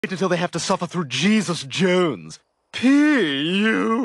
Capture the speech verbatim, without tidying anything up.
until they have to suffer through Jesus Jones. P U